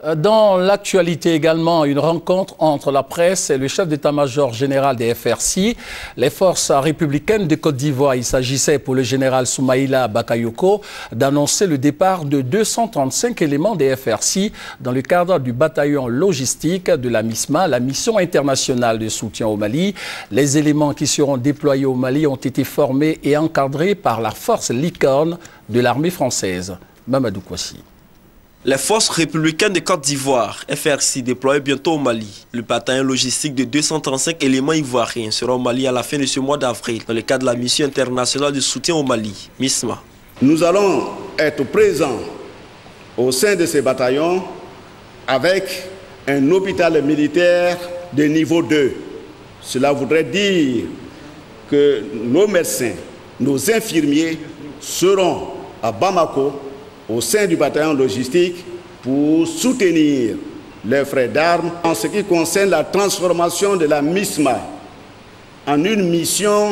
Dans l'actualité également, une rencontre entre la presse et le chef d'état-major général des FRC, les forces républicaines de Côte d'Ivoire. Il s'agissait pour le général Soumaïla Bakayoko d'annoncer le départ de 235 éléments des FRC dans le cadre du bataillon logistique de la MISMA, la mission internationale de soutien au Mali. Les éléments qui seront déployés au Mali ont été formés et encadrés par la force Licorne de l'armée française. Mamadou Kouassi. Les forces républicaines de Côte d'Ivoire, FRC, déployées bientôt au Mali. Le bataillon logistique de 235 éléments ivoiriens sera au Mali à la fin de ce mois d'avril, dans le cadre de la mission internationale de soutien au Mali, MISMA. Nous allons être présents au sein de ces bataillons avec un hôpital militaire de niveau 2. Cela voudrait dire que nos médecins, nos infirmiers seront à Bamako, au sein du bataillon logistique, pour soutenir les frères d'armes en ce qui concerne la transformation de la MISMA en une mission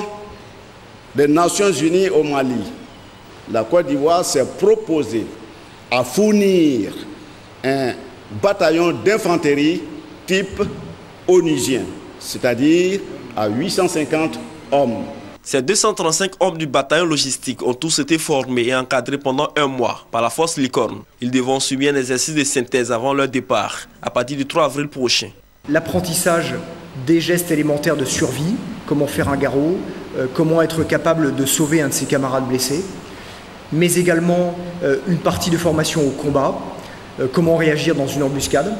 des Nations Unies au Mali. La Côte d'Ivoire s'est proposée à fournir un bataillon d'infanterie type onusien, c'est-à-dire à 850 hommes. Ces 235 hommes du bataillon logistique ont tous été formés et encadrés pendant un mois par la force Licorne. Ils devront subir un exercice de synthèse avant leur départ, à partir du 3 avril prochain. L'apprentissage des gestes élémentaires de survie, comment faire un garrot, comment être capable de sauver un de ses camarades blessés, mais également une partie de formation au combat, comment réagir dans une embuscade,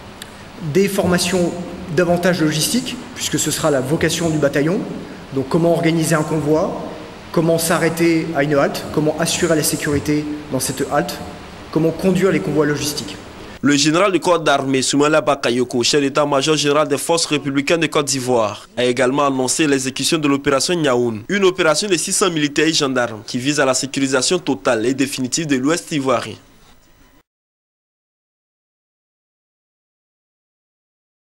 des formations davantage logistiques, puisque ce sera la vocation du bataillon. Donc comment organiser un convoi, comment s'arrêter à une halte, comment assurer la sécurité dans cette halte, comment conduire les convois logistiques. Le général du corps d'armée, Soumaïla Bakayoko, chef d'état-major général des forces républicaines de Côte d'Ivoire, a également annoncé l'exécution de l'opération Nyaoun, une opération de 600 militaires et gendarmes qui vise à la sécurisation totale et définitive de l'Ouest ivoirien.